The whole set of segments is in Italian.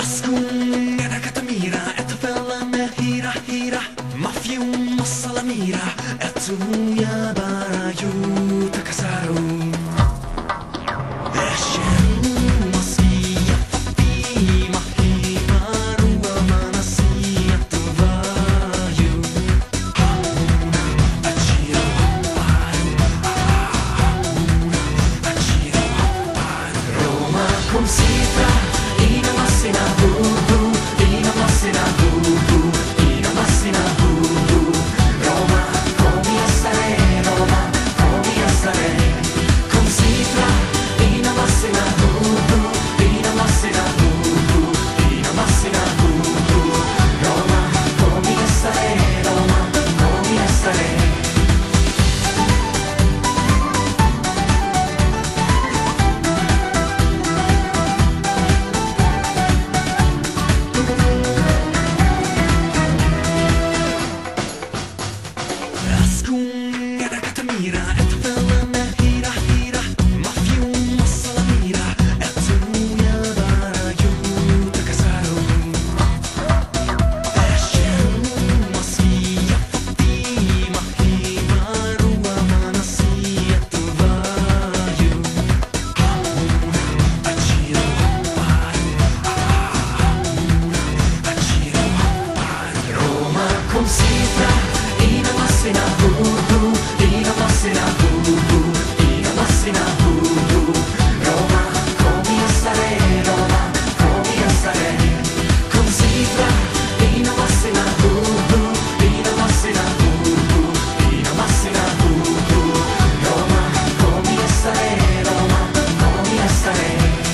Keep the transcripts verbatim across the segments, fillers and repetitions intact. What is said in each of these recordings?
Ascun era katamira, et fella me hira hira, mafium massalamira, et ya bara yu takasaru. Esceru masia fati mahimaru amanasi atuvayu. Hamuna achiro haparu, hamuna achiro haparu. Roma con sitra. Ina massina bubu, ina massina bubu, ina massina bubu. Roma, come essere, Roma, come essere. Con sitra, ina massina bubu, ina massina bubu, ina massina bubu. Roma, come essere, Roma, come essere. Ascun era katamira, et fella me hira hira, mafium massalamira, et ya bara yu takasaru. Esceru masia fati mahimaru amanasi atuvayu. Hamuna achiro haparu, hamuna achiro haparu. Roma con sitra. Ina massina bubu, ina massina bubu, ina massina bubu. Roma, come essere, Roma, come essere. Con sitra, ina massina bubu, ina massina bubu, ina massina bubu. Roma, come essere, Roma, come essere.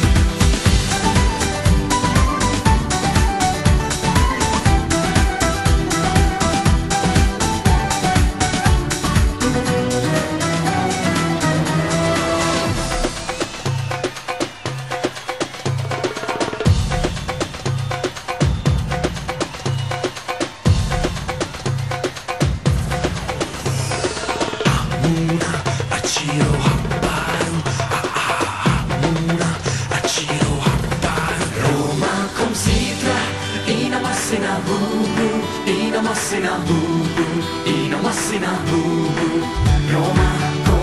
Hamuna achiro haparu, hamuna achiro haparu. Roma con sitra, ina massina bubu, ina massina bubu, ina massina bubu. Roma con